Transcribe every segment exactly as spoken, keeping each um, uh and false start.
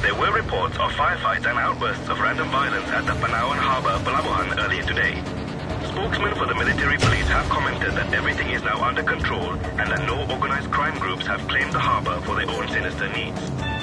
There were reports of firefights and outbursts of random violence at the Panawan Harbour, Pelabuhan, earlier today. Spokesmen for the military police have commented that everything is now under control and that no organized crime groups have claimed the harbour for their own sinister needs.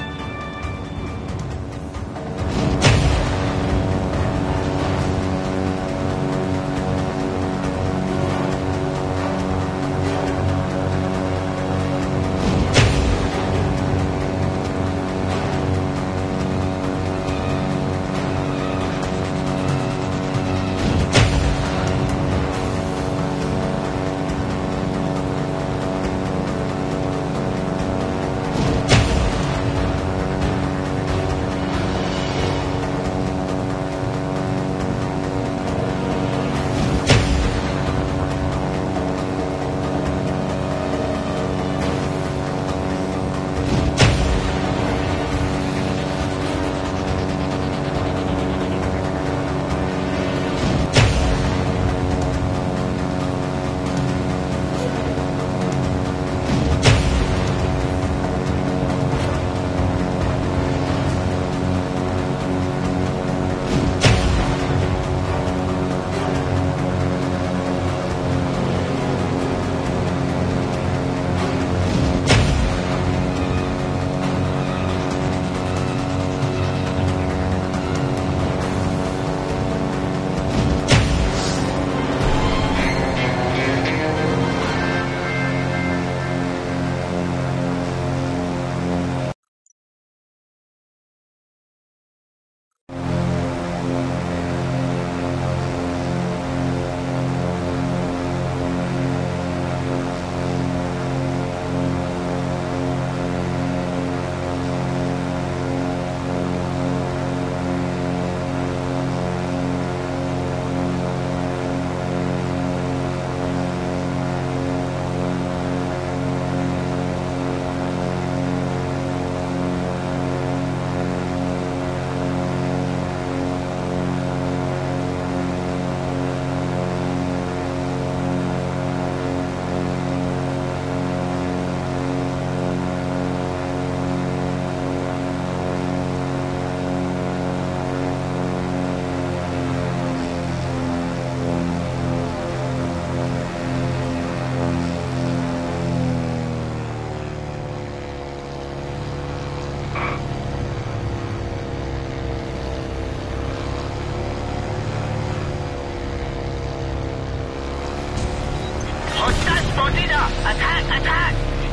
Attack! Attack!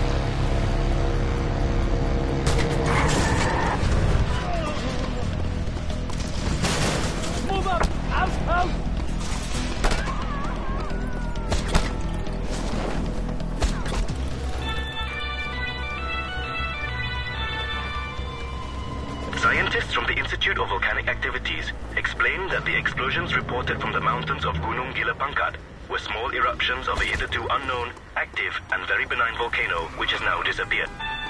Move up! Out! Out! Scientists from the Institute of Volcanic Activities explained that the explosions reported from the mountains of Gunung Gila Pangkat were small eruptions of a hitherto unknown, active and very benign volcano which has now disappeared.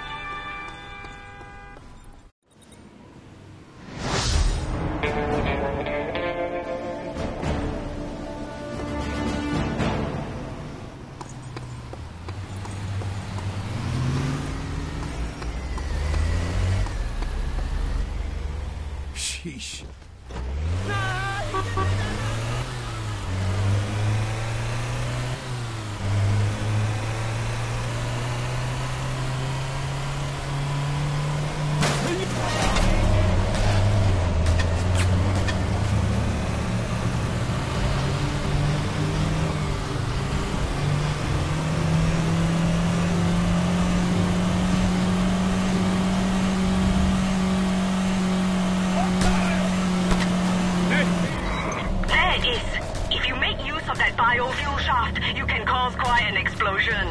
Sheesh. Biofuel shaft, you can cause quite an explosion.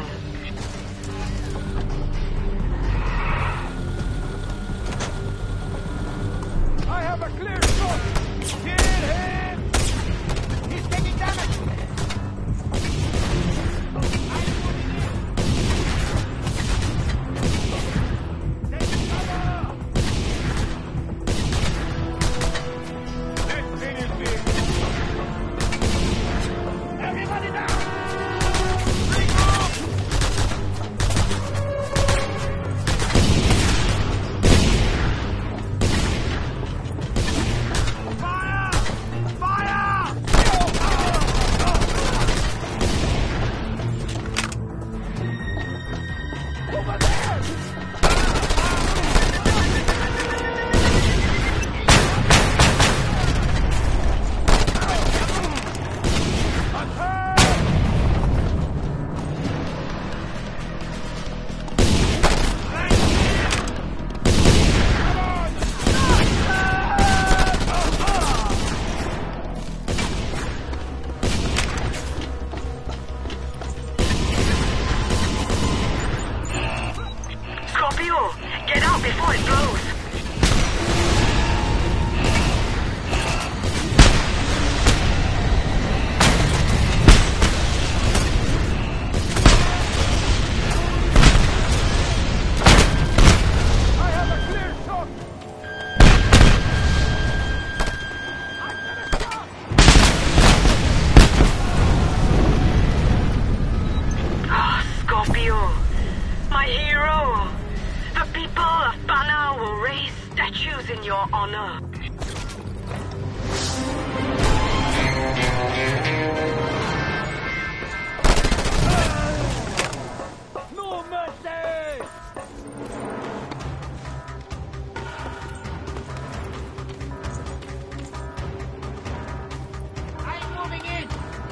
I have a clear shot! Kill him! He's taking damage! Everybody down! Bring off! your honor. No mercy! I'm moving in!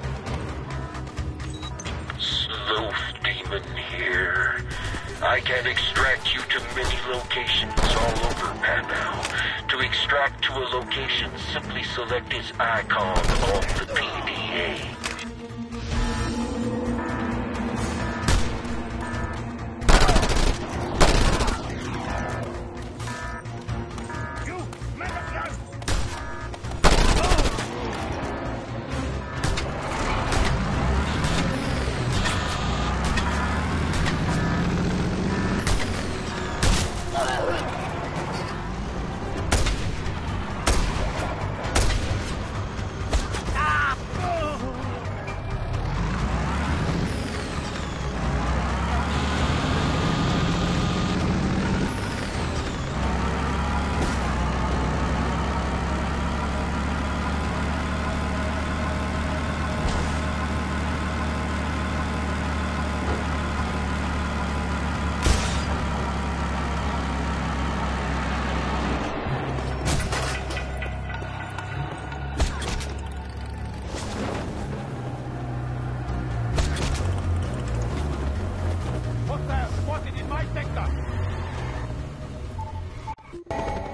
Sloth Demon here. I can extract you to many locations all over Panau. To extract to a location, simply select his icon on the P D A. Hostile spotted in my sector!